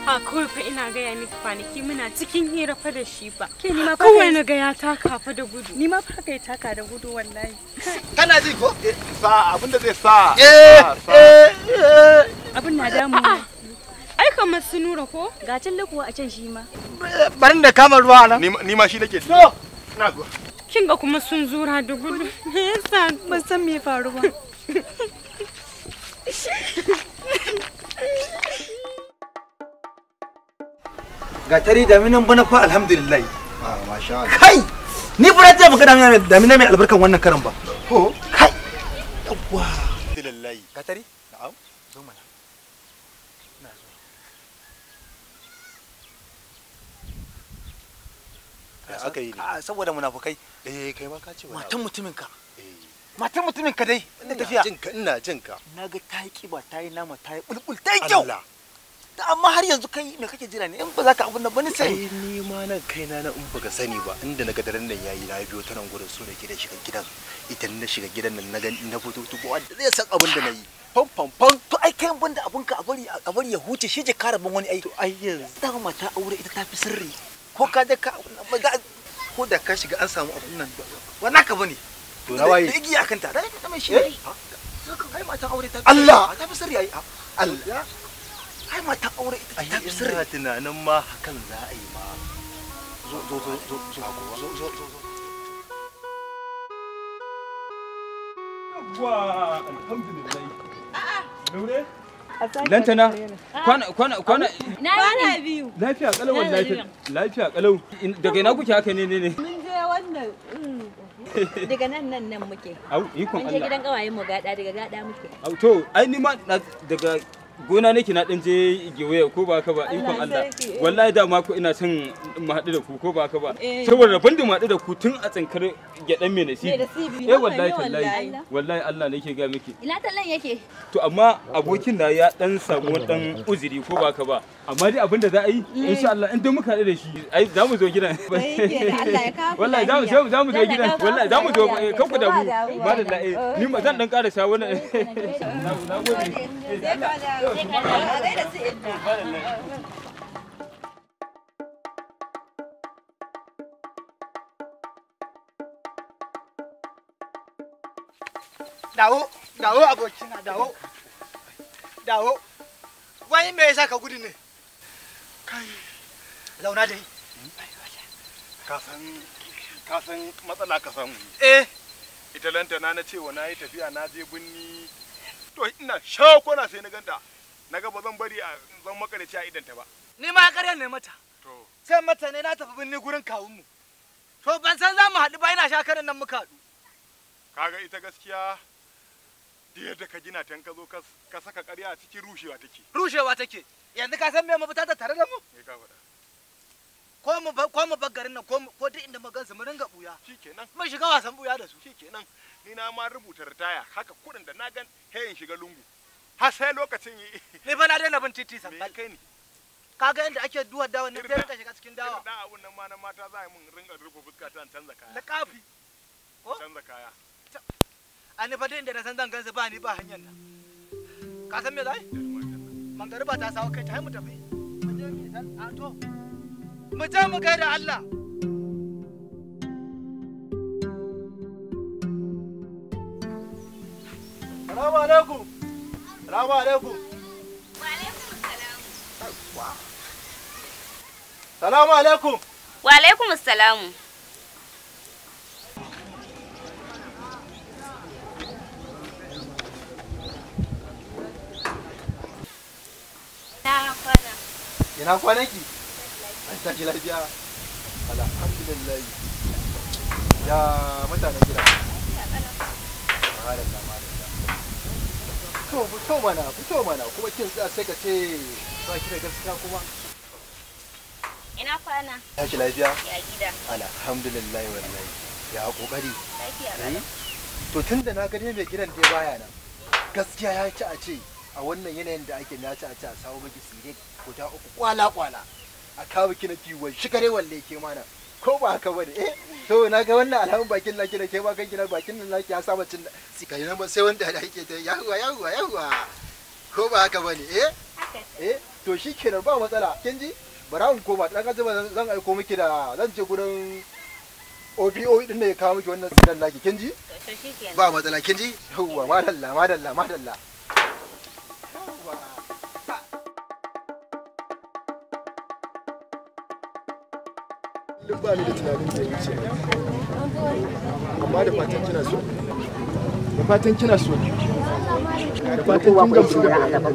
Ha kawai fa ina gaya miki kwanaki muna cikin hira fa da shi ba. Ke ni ma fa kawai na ga ya taka fa da gudu. Ni ma fa kai taka da gudu wallahi. Kana ji ko? Sa abinda zai sa. Abin na damu. Ai kamar su Nura ko? Ga can kuwa a can shi ma. Barin da kama ruwa nan. Ni ma shi nake ji. To, ina go. Kin ga kuma sun zura da gudu. Me yasa ban san me faru ba. Ga tare daminan bana fa alhamdulillah. Masha Allah. Kai! Ni fa na maka damina mai albarkan wannan karan ba. Ko? Kai! Yawwa. Alhamdulillah. Ga tare? Na'am. Zo mana. Ina zo. Aka yi ne. Saboda munafukai. Kai ma ka ce wani. Matan mutumin ka. Matan mutumin ka dai. Ina jin ka. Na ga ta yi kiba, ta yi nama, ta yi bulbul, ta yi kyau. Amma har yanzu kai me kake jira ne in ba za ka abun nan ba ni sai. Ni ma nan kaina na in baka sani ba inda naga daren nan yayi na biyo ta nan gurin so da gidan shiga gidan. Idan na shiga gidan nan na ga na fito to ba wanda zai san abin da nayi. Fam fam fam To ai kai ban da abunka a bari ya huce shi je karabin wani ai. to ai yanzu Da mata aure ita ta fi sirri. Ko ka da ka ko da ka shiga an samu abun nan ba naka bane. to na waye. Da igiya kanta da ta mai shi. Ai matan aure ta Allah! ta fi sirri ai. Allah. Ai matan aure ita ta fi sirri. Ina tunanin ma hakan za a yi ma. Zo. Wa alhamdulillah. Nure? Lantana, kwana biyu. lafiya kalau wallahi. Lafiya kalau. Daga ina kuke haka ne? Mun je wannan daga nan muke. Au, ikon Mun je Allah. gidan kawayen mu gada daga gada muke. Au to, ai ni ma daga gona nake na dan je gewaya ko ba ka ba ikon Allah. Wallahi da ma ko ina son mu haɗu da ku ko ba ka ba. Saboda rabon da mu haɗu da ku tun a tsinkar gyaɗan mai nasibi. Wallahi tallahi. Wallahi Allah nake ga miki. Ina tallan yake? To amma abokin da ya dan samu dan uzuri ko ba ka ba. Amma dai abin da za a yi insha Allah in dai muka haɗu da shi ai za mu zo gidan. Wallahi za mu zo gidan. Wallahi za mu zo kan ku da mu. Madalla ni ma zan dan ƙara sha wannan. Na gode. Dawo abokina dawo. Wai me yasa ka gudu ne? Kai. Zauna dai. Ka san matsala ka samu. Ita lantana na cewa na yi tafiya na je binni. To ina shakona sai na ganta. Naga ba zan bari a zan makarici a idanta ba. Ni ma ƙarya ne mata. To Sai mata ne na tafi binni gurin kawunmu. To ban san za mu haɗu ba ina shakaran nan muka haɗu. kaga ita gaskiya da yadda ka gina ta ka zo ka saka ƙarya a cikin rushewa take. Rushewa take. Yanzu ka san me mafita ta tare da mu? Me ka faɗa? Ko mu bar garin nan ko duk inda mu gansu mu ringa buya. Shikenan. Mun shiga wasan buya da su. Shikenan. Ni na ma rubuta ritaya haka kuɗin da na gan hayin shiga lungu. Har sai lokacin yi. Ni fa na daina bin titi Me sambal. kai ni? Kaga yadda ake duwar dawa ne sai ka shiga cikin dawa. Da abun nan ma na mata za a yi mun ringa rufe fuska ta canza kaya. Da kafi. Canza kaya. Ani fa duk inda na san zan gansu ba ni ba hanyar nan. Ka san me zai? Mangariba ta sawo kai ta mu tafi. Mu je mu san a to. Mu je mu gaida Allah. Salamu alaikum. Salamu alaikum. Wa alaikum salam. Salamu alaikum. Wa alaikum salam. Na kwana. Ina kwanaki? An tashi lafiya. Alhamdulillah. Ya mutanen gida. Fito mana kuma kin tsaya sai ka ce ba ki da gaskiya kuma. Ina kwana. Tashi lafiya? Ya gida. Alhamdulillah wallahi. Ya kokari. Lafiya. To tunda na gani mai gidan dai baya nan. Gaskiya ya ci a ce a wannan yanayin da ake na ci a ce a samu miki sire guda uku kwala a kawo ki na kiwon shi kare walle ke mana ko ba haka bane to na ga wannan alhamin bakin laki da ke ba kan gina bakin nan laki ya saba cin kai nan ba sai wanda da yake ta yawa ko ba haka bane to shikenan ba matsala kin ji bara in koma dan azuma zan aiko miki da zan je gurin OBO din da ya kawo miki wannan sidan naki kin ji to shikenan ba matsala kin ji yawwa madalla duk ba ni da tunanin da ya wuce amma da fatan kina so da fatan kin gamsu da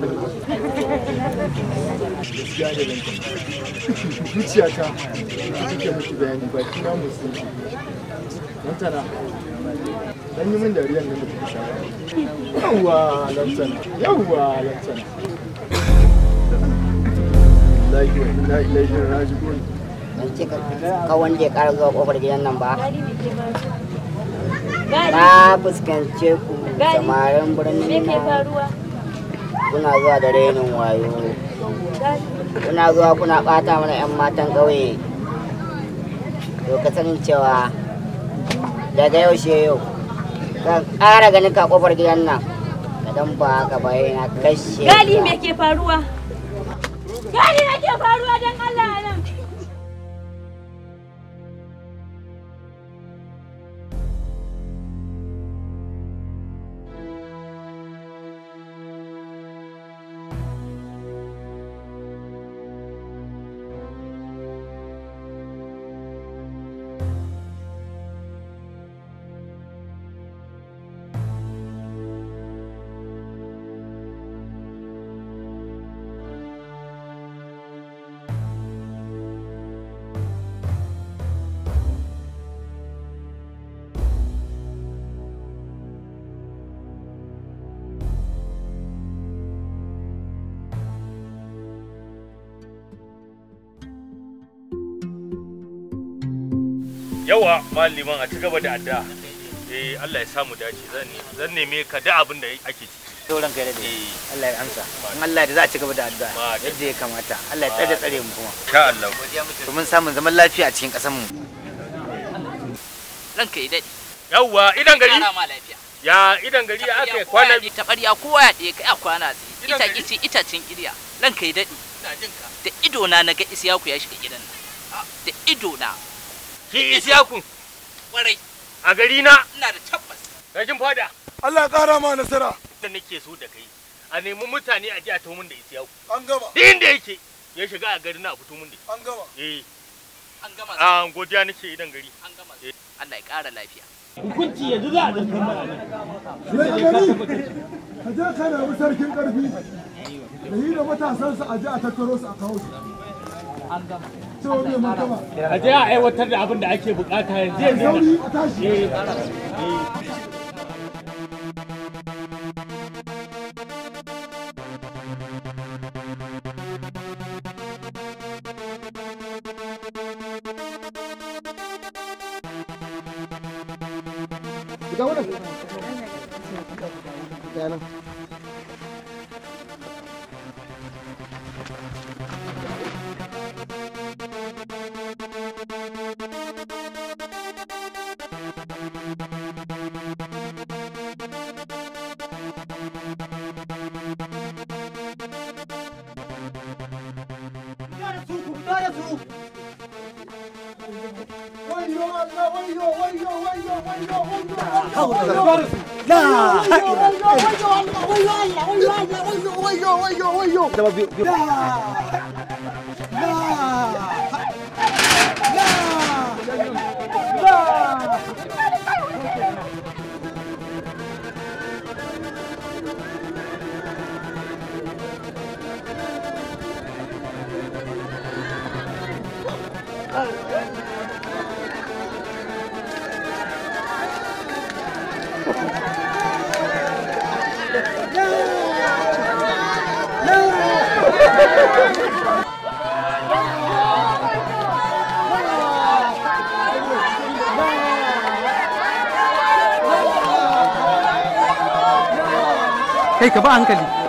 gaskiya ne nan zuciyata ita take miki bayani ba kina musulunci lantana dan yi min dariyan nan da kuka sha yawwa lantana la ilaha raji'un dan cika ka wanda ya ƙara zuwa ƙofar gidan nan ba na fuskance ku samarin birnin nan kuna zuwa da renin wayo kuna zuwa kuna ɓata mana 'yan matan ƙauye to ka sanin cewa daga yaushe yau kan ƙara ganin ka ƙofar gidan nan idan ba haka ba yana kashe Gali me ke faruwa? Gali me ke faruwa don Allah nan? Yawa malliman a ci gaba da addu'a. Allah ya samu dace zan neme ka da abin da ake ci. sauran kai da Allah ya amsa in Allah da za a ci gaba da addu'a yadda ya kamata Allah ya tsare mu kuma insha Allah domin samun zaman lafiya a cikin ƙasar mu ranka yi dadi yawa idan gari ya idan gari ya aka kwana bi ta ƙarya kowa ya ɗaya kai a kwana ita kici itacin ƙirya ranka yi dadi ina jin ka da ido na naga Isiyaku ya shiga gidan nan da ido na ki Isiyaku kwarai a gari na ina da tabbas rajin fada Allah ya ƙara ma nasara da nake so da kai a nemi mutane a ji a tomin da Isiyaku an gama duk inda yake ya shiga a gari na a fito mun da an gama an gama a godiya nake idan gari an gama Allah ya ƙara lafiya hukunci yanzu za a zantar mana nan ka je ka nemi sarkin karfi da yi da matasansa a je a tattaro su a kawo su a je a aiwatar da abin da ake bukata yanzu sauri a tashi Ga wannan. Ga nan. Kai ka ba hankali.